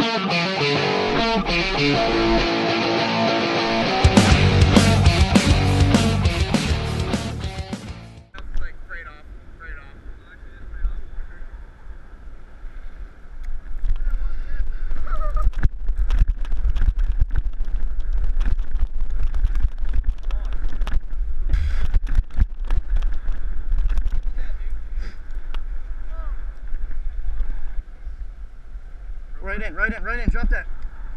Right in, drop that.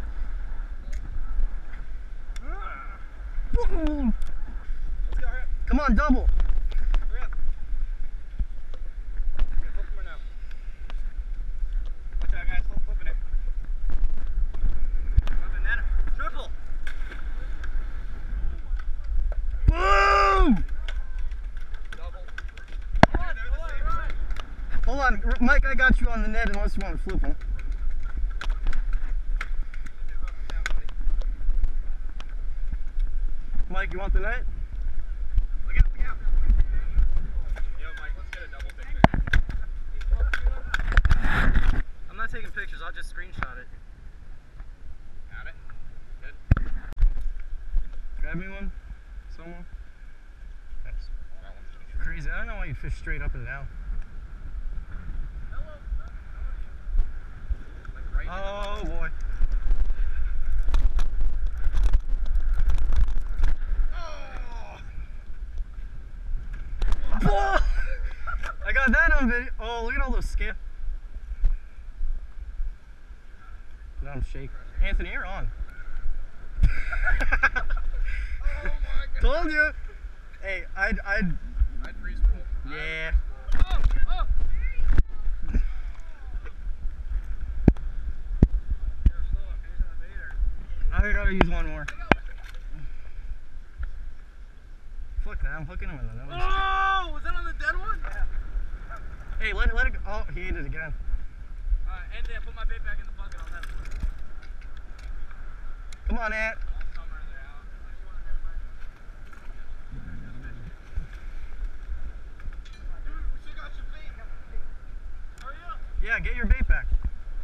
Let's go, hurry up. Come on, double. Hurry up. Okay, flip more now. Watch out, guys, flipping it. Flipping that. Triple. Boom! Double. Hold on, Mike, I got you on the net unless you want to flip them. Mike, you want the net? Look out, look out. Yo, Mike, let's get a double picture. I'm not taking pictures, I'll just screenshot it. Got it? Good. Grab me one. Someone. That's crazy. I don't know why you fish straight up and down. Like right oh, boy. I got that on video. Oh, look at all those scales. Now I'm shaking. Anthony, you're on. Oh my God. Told you. Hey, I'd freeze pool. Yeah. Oh. I gotta use one more. Fuck that, I'm hooking him in the nose. Oh, was that on the dead one? Yeah. Hey, let it go. Oh, he ate it again. Alright, Anthony, I put my bait back in the bucket on that one. Come on, Ant. Yeah, get your bait back.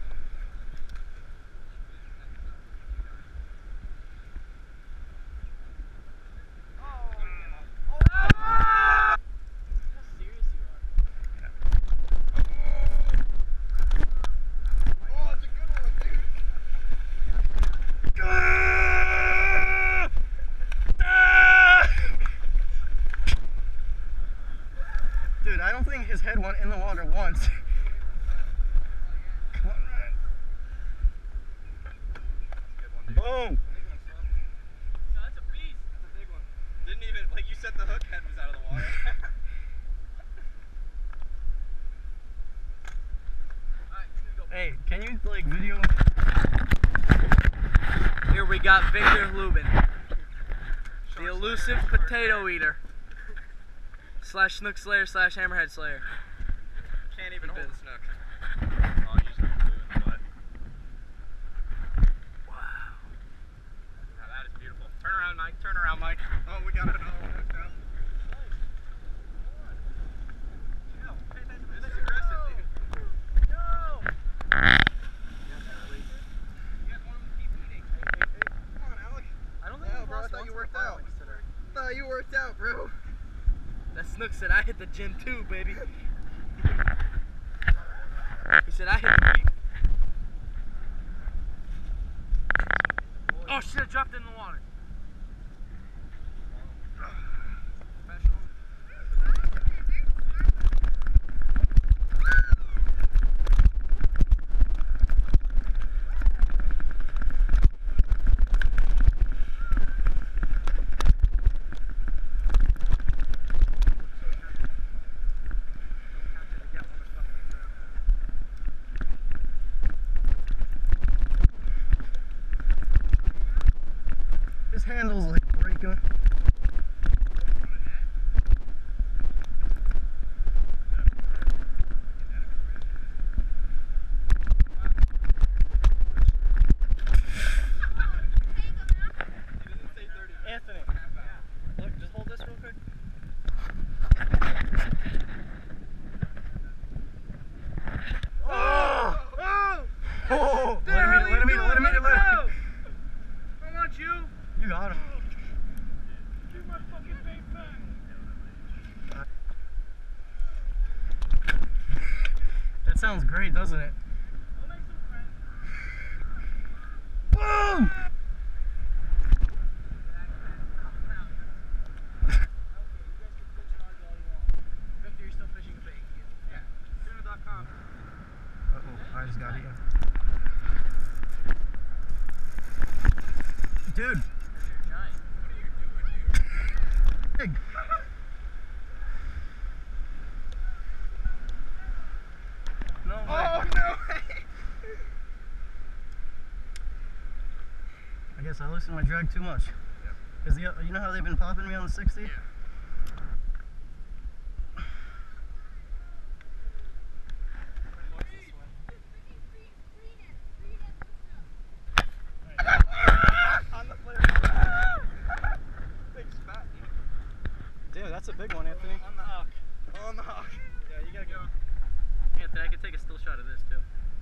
Dude, I don't think his head went in the water once. Come on, man. Boom. That's a beast. That's a big one. Didn't even, like you said, the hook head was out of the water. Hey, can you like video? Here we got Victor Lubin, the elusive potato eater. / snook slayer / hammerhead slayer. Can't even hold the snook. I'll use the glue in the butt. Wow. Now that is beautiful. Turn around, Mike. Turn around, Mike. Oh, we got another one hooked up. Chill. Hey, that's aggressive, dude. No! You guys want him to keep eating. Hey. Come on, Alec. I don't think bro, I thought you worked out. I thought you worked out, bro. That Snook said I hit the gym too, baby. He said I hit the peak. Oh shit, I dropped it in the water. His handle's like breaking. Anthony, look, just hold this real quick. Oh! Oh! Let him wasn't it? We'll make some friends. Boom! Victor, you're still fishing a bait. Yeah. Tuna.com. Uh-oh, I just got eaten. Dude! You're giant. Big. No way. Oh, no way! I guess I loosened my drag too much. Because you know how they've been popping me on the 60? Yeah. On the flare. Big spot. Dude, that's a big one, Anthony. On the hook. On the hook. Yeah, you gotta go. Anthony, I could take a still shot of this too.